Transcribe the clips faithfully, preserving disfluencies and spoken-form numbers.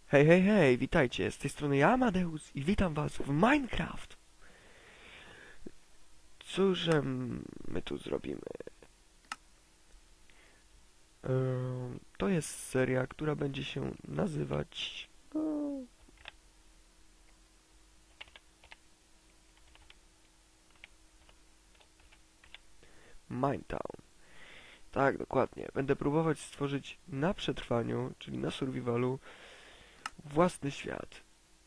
Hej, hej, hej, witajcie, z tej strony ja, Amadeus, i witam was w Minecraft. Cóż em, my tu zrobimy? Em, to jest seria, która będzie się nazywać... No, Minetown. Tak, dokładnie. Będę próbować stworzyć na przetrwaniu, czyli na survivalu, własny świat.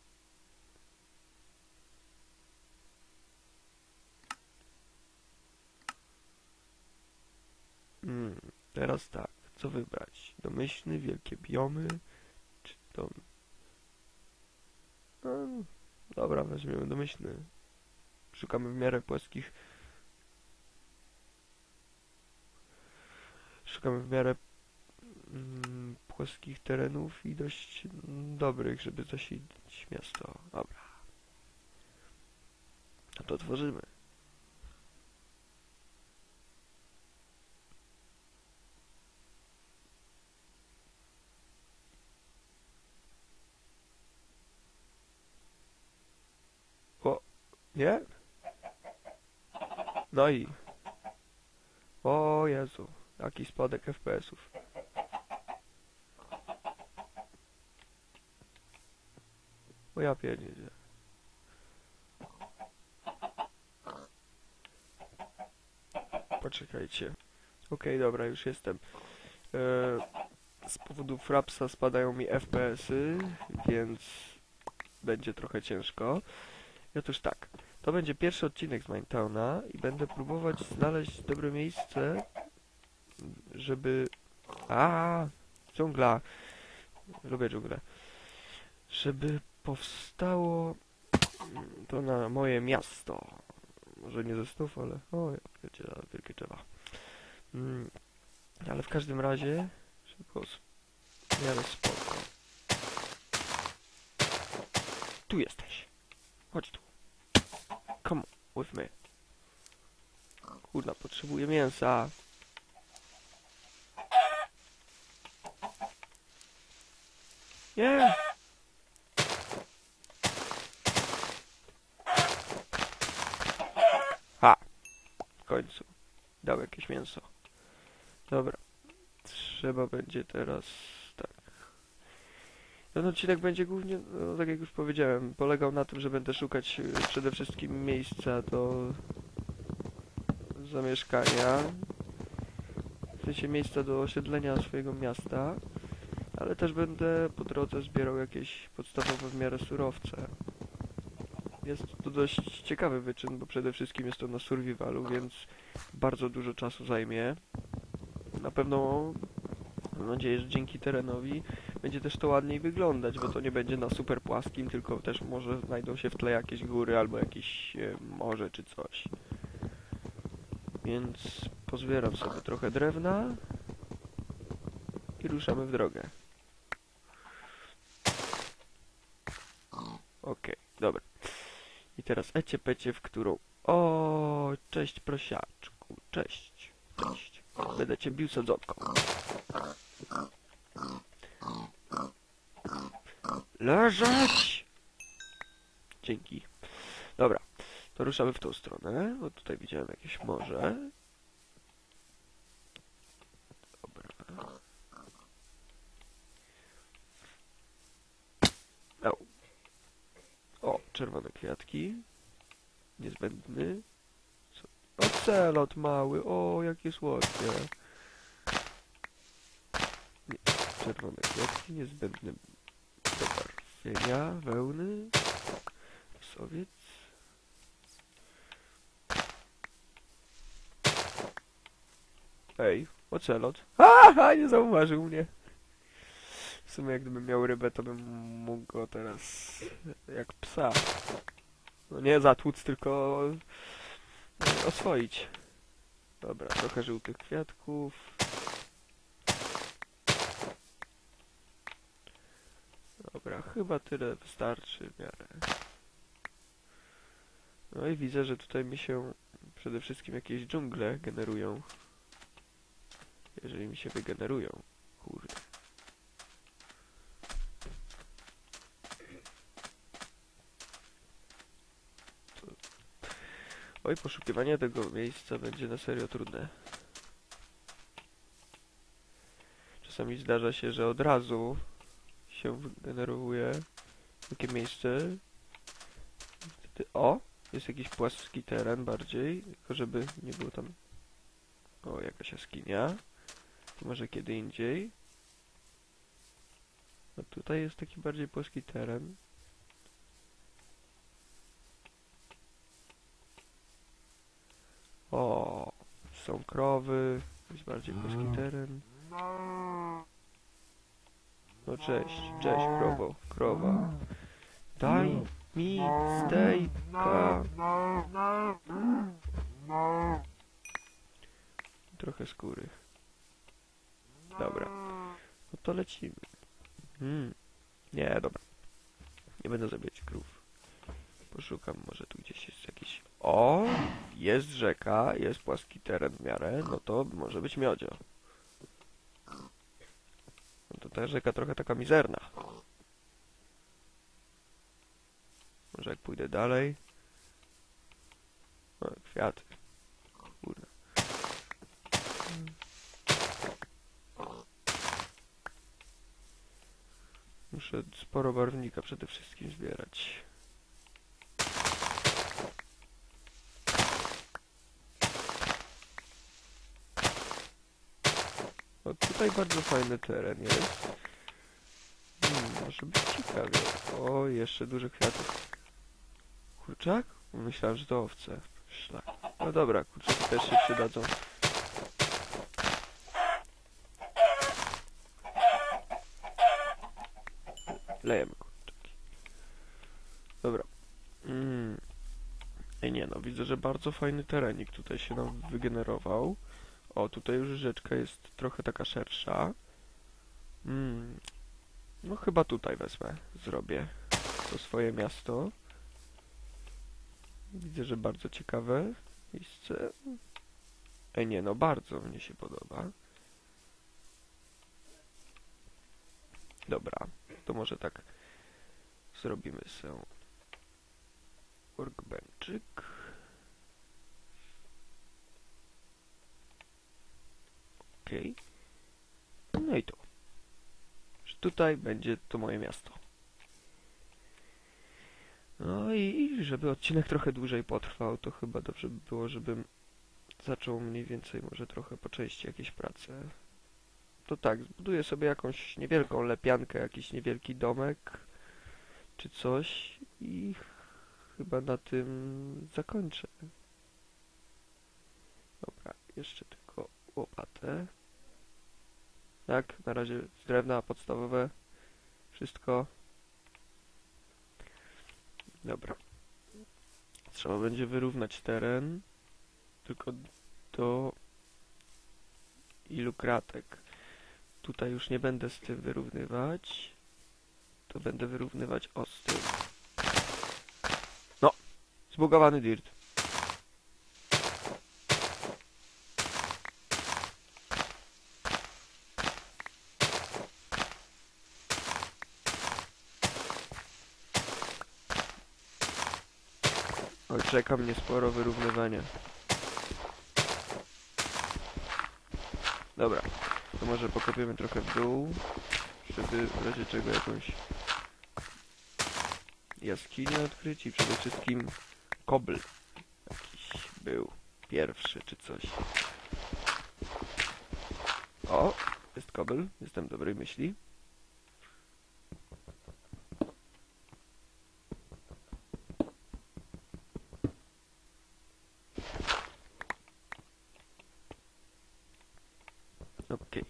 Hmm, teraz tak, co wybrać? Domyślny, wielkie biomy, czy to... No, dobra, weźmiemy domyślny. Szukamy w miarę płaskich... Szukamy w miarę mm, płaskich terenów i dość mm, dobrych, żeby zasilić miasto. Dobra, no to tworzymy. O, nie? No i... O Jezu, jaki spadek F P S ów. O ja pierdzielę. Poczekajcie. Okej, dobra, już jestem. E, z powodu frapsa spadają mi F P S y, więc będzie trochę ciężko. I otóż tak, to będzie pierwszy odcinek z Minetowna i będę próbować znaleźć dobre miejsce, żeby... A, dżungla. Lubię dżunglę. Żeby powstało mm, to na moje miasto. Może nie ze snów, ale... O, wiecie, wielkie drzewa. Mm, ale w każdym razie, żeby było w miarę spoko. Tu jesteś. Chodź tu. Come with me. Kurna, potrzebuję mięsa. Nie! Ha! W końcu. Dał jakieś mięso. Dobra. Trzeba będzie teraz... Tak. Ten odcinek będzie głównie, no, tak jak już powiedziałem, polegał na tym, że będę szukać y, przede wszystkim miejsca do zamieszkania. W sensie miejsca do osiedlenia swojego miasta. Ale też będę po drodze zbierał jakieś podstawowe w miarę surowce. Jest to dość ciekawy wyczyn, bo przede wszystkim jest to na survivalu, więc bardzo dużo czasu zajmie. Na pewno, mam nadzieję, że dzięki terenowi będzie też to ładniej wyglądać, bo to nie będzie na super płaskim, tylko też może znajdą się w tle jakieś góry albo jakieś e, morze czy coś. Więc pozbieram sobie trochę drewna i ruszamy w drogę. Okej, dobra. I teraz ecie pecie, w którą... O, cześć prosiaczku, cześć, cześć. Będę cię bił sadzonką. Leżeć! Dzięki. Dobra, to ruszamy w tą stronę, bo tutaj widziałem jakieś morze. Dobra. O, o czerwone kwiatki. Niezbędny. Co? Ocelot mały, o, jakie słodkie. Nie, czerwone kwiatki, niezbędny do barwienia, wełny. Sowiec. Ej, ocelot. Haha, nie zauważył mnie. W sumie jak gdybym miał rybę, to bym mógł go teraz jak psa. No nie zatłuc, tylko e, oswoić. Dobra, trochę żółtych kwiatków. Dobra, chyba tyle wystarczy w miarę. No i widzę, że tutaj mi się przede wszystkim jakieś dżungle generują. Jeżeli mi się wygenerują. Kurde. Oj, poszukiwanie tego miejsca będzie na serio trudne. Czasami zdarza się, że od razu się wygeneruje takie miejsce. Wtedy, o! Jest jakiś płaski teren bardziej, tylko żeby nie było tam... O, jakaś jaskinia. To może kiedy indziej. A tutaj jest taki bardziej płaski teren. O, są krowy, jest bardziej płaski teren. No cześć, cześć krowo, krowa. Daj mi stejka. Trochę skóry. Dobra, no to lecimy. Hmm. Nie, dobra. Nie będę zabijać krów. Poszukam, może tu gdzieś jest jakiś... O! Jest rzeka, jest płaski teren w miarę, no to może być miodzio. No to ta rzeka trochę taka mizerna. Może jak pójdę dalej... O, kwiaty. Kurde. Muszę sporo barwnika przede wszystkim zbierać. O, tutaj bardzo fajny teren jest. Hmm, może być ciekawie. O, jeszcze dużo kwiatów. Kurczak? Myślałem, że to owce. Szlak. No dobra, kurczaki też się przydadzą. Lejemy kurczaki. Dobra. Mm. Ej, nie no, widzę, że bardzo fajny terenik tutaj się nam wygenerował. O, tutaj już rzeczka jest trochę taka szersza. Mm. No chyba tutaj wezmę, zrobię to swoje miasto. Widzę, że bardzo ciekawe miejsce. Ej, nie no, bardzo mnie się podoba. Dobra, to może tak zrobimy sobie workbenchik. Okej. Okay. No i to. Tutaj będzie to moje miasto. No i żeby odcinek trochę dłużej potrwał, to chyba dobrze by było, żebym zaczął mniej więcej może trochę po części jakieś prace. To tak, zbuduję sobie jakąś niewielką lepiankę, jakiś niewielki domek czy coś i chyba na tym zakończę. Dobra, jeszcze tylko łopatę. Tak, na razie z drewna podstawowe wszystko. Dobra. Trzeba będzie wyrównać teren. Tylko do ilu kratek. Tutaj już nie będę z tym wyrównywać. To będę wyrównywać o z tym. No! Zbugowany dirt. Oj, czeka mnie sporo wyrównywania. Dobra, to może pokopiemy trochę w dół, żeby w razie czego jakąś jaskinię odkryć i przede wszystkim kobl jakiś był pierwszy czy coś. O, jest kobl, jestem dobrej myśli. Okej.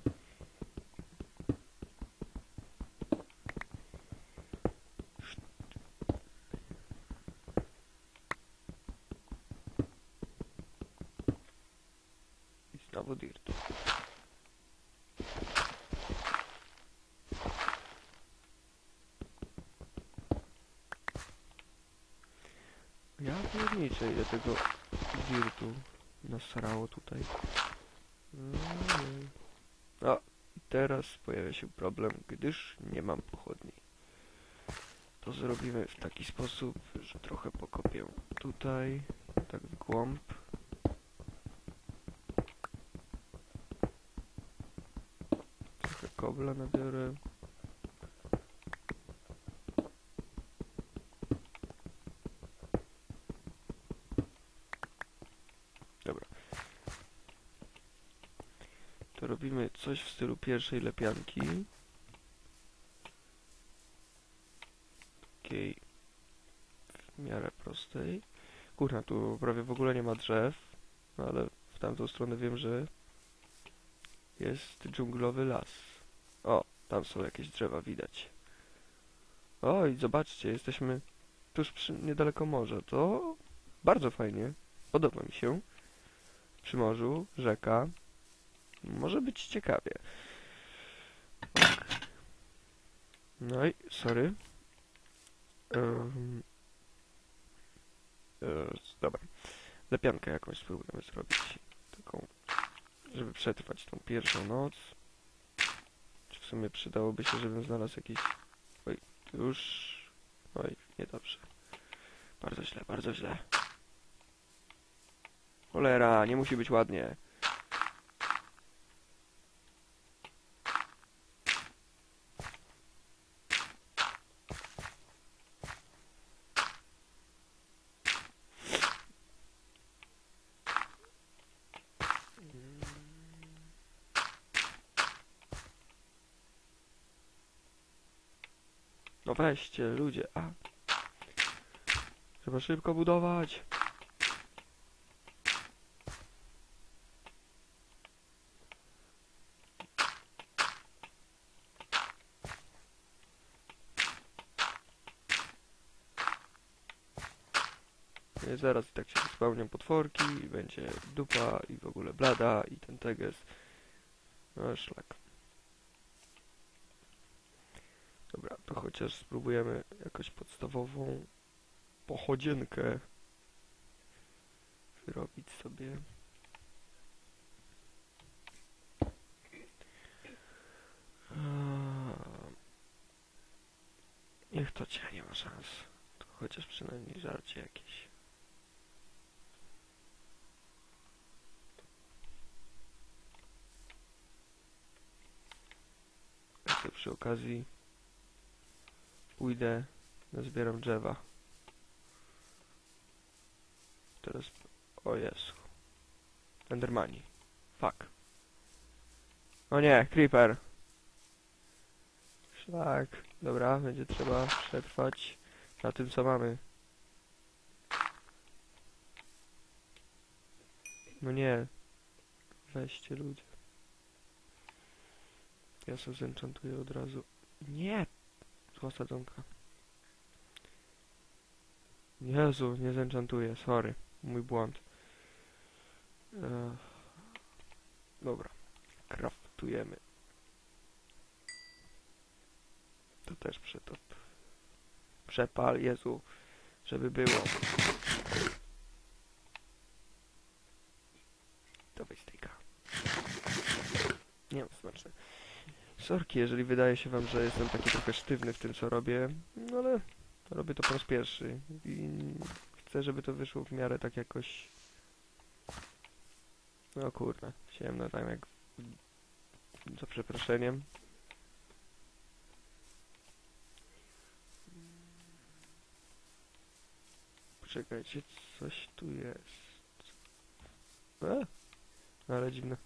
I znowu dirt. Ja pierniczę, ile tego dirtu nasrało tutaj. Mm. O, i teraz pojawia się problem, gdyż nie mam pochodni. To zrobimy w taki sposób, że trochę pokopię tutaj, tak w głąb. Trochę kobla nabiorę. Dobra. To robimy coś w stylu pierwszej lepianki. Takiej w miarę prostej. Kurna, tu prawie w ogóle nie ma drzew, no ale w tamtą stronę wiem, że jest dżunglowy las. O, tam są jakieś drzewa, widać. Oj, zobaczcie, jesteśmy tuż przy, niedaleko morza. To bardzo fajnie. Podoba mi się. Przy morzu, rzeka. Może być ciekawie. Tak. No i, sorry. Um, e, dobra. Lepiankę jakąś spróbujemy zrobić. Taką, żeby przetrwać tą pierwszą noc. Czy w sumie przydałoby się, żebym znalazł jakiś... Oj, już... Oj, niedobrze. Bardzo źle, bardzo źle. Cholera, nie musi być ładnie. No weźcie, ludzie, a... Trzeba szybko budować. Nie, zaraz i tak się spełnią potworki i będzie dupa i w ogóle blada i ten teges. No szlak. Dobra, to chociaż spróbujemy jakąś podstawową pochodzienkę wyrobić sobie. Niech to cię nie ma szans. To chociaż przynajmniej żarcie jakieś. Ja sobie przy okazji pójdę, nazbieram drzewa. Teraz... O Jezu. Endermani. Fuck. O nie, creeper. Szlak. Dobra, będzie trzeba przetrwać na tym, co mamy. No nie. Weźcie, ludzie. Ja sobie zenchantuję od razu. Nie! Zła sadzonka. Jezu, nie zenchantuję, sorry. Mój błąd. Ech. Dobra. Craftujemy. To też przetop. Przepal, Jezu. Żeby było. To wystyka. Nie wiem, smaczne. Sorki, jeżeli wydaje się wam, że jestem taki trochę sztywny w tym, co robię. No ale robię to po raz pierwszy. I chcę, żeby to wyszło w miarę tak jakoś... No kurna, ciemno tam jak... Za przeproszeniem. Poczekajcie, coś tu jest. E? Ale dziwne.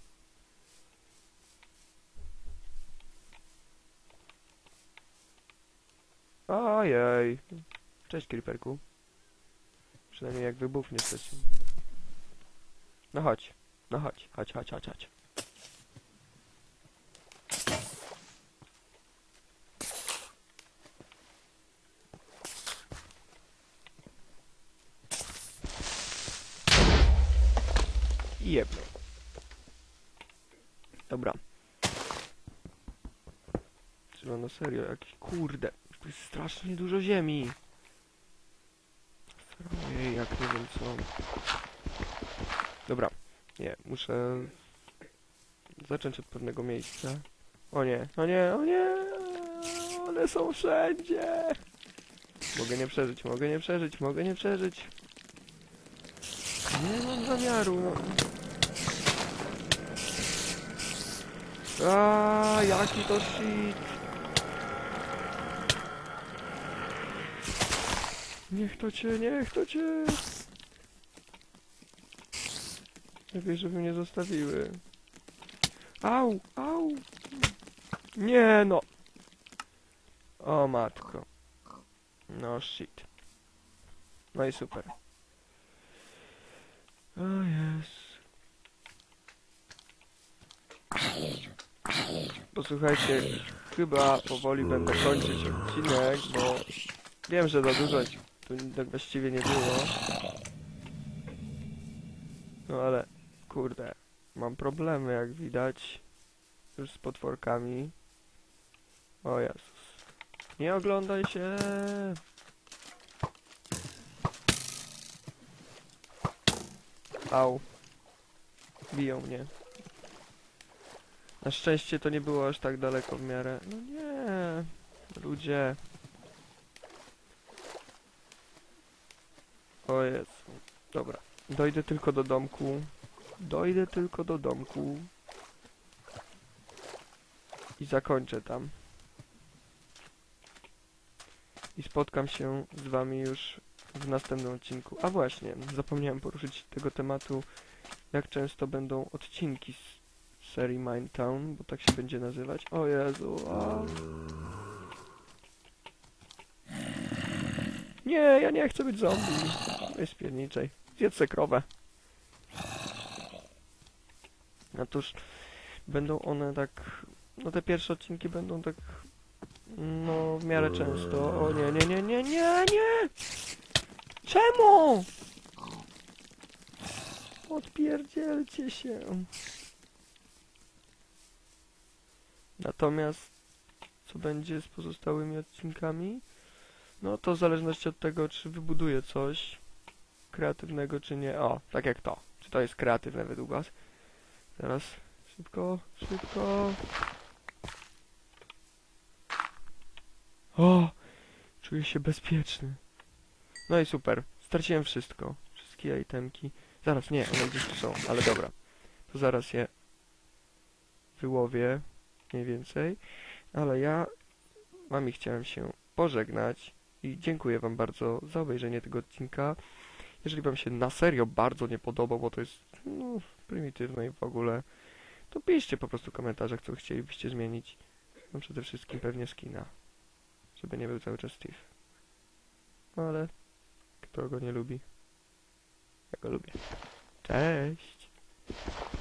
Ojej. Cześć, creeperku. Przynajmniej jak wybuchnie coś. No chodź. No chodź, chodź, chodź, chodź, chodź. I jebno. Dobra. Trzeba na serio, jakiś kurde. Tu jest strasznie dużo ziemi. Ojej, jak nie wiem co. Dobra. Nie, muszę zacząć od pewnego miejsca. O nie, o nie, o nie! One są wszędzie! Mogę nie przeżyć, mogę nie przeżyć, mogę nie przeżyć. Nie mam zamiaru, no. A, jaki to shit. Niech to cię, niech to cię. Lepiej, żeby mnie zostawiły. Au, au. Nie no. O matko. No shit. No i super. O jest. Posłuchajcie, chyba powoli będę kończyć odcinek, bo wiem, że za dużo tu tak właściwie nie było. No ale, kurde, mam problemy jak widać już z potworkami. O Jezus. Nie oglądaj się! Au. Biją mnie. Na szczęście to nie było aż tak daleko w miarę. No nie, ludzie. O Jezu. Dobra. Dojdę tylko do domku. Dojdę tylko do domku. I zakończę tam. I spotkam się z wami już w następnym odcinku. A właśnie, zapomniałem poruszyć tego tematu, jak często będą odcinki z serii Minetown, bo tak się będzie nazywać. O Jezu, a... Nie, ja nie chcę być zombie. Weź spierniczej. Zjedz se krowę. Otóż będą one tak... No te pierwsze odcinki będą tak... No w miarę często. O nie, nie, nie, nie, nie, nie! Czemu? Odpierdzielcie się. Natomiast co będzie z pozostałymi odcinkami? No to w zależności od tego, czy wybuduję coś kreatywnego, czy nie. O, tak jak to. Czy to jest kreatywne według was? Teraz szybko, szybko. O! Czuję się bezpieczny. No i super. Straciłem wszystko. Wszystkie itemki. Zaraz, nie, one gdzieś tu są, ale dobra. To zaraz je wyłowię. Mniej więcej. Ale ja wami chciałem się pożegnać. I dziękuję wam bardzo za obejrzenie tego odcinka. Jeżeli wam się na serio bardzo nie podobał, bo to jest no, prymitywne i w ogóle, to piszcie po prostu w komentarzach, co chcielibyście zmienić. No przede wszystkim pewnie skina. Żeby nie był cały czas Steve. No ale kto go nie lubi? Ja go lubię. Cześć!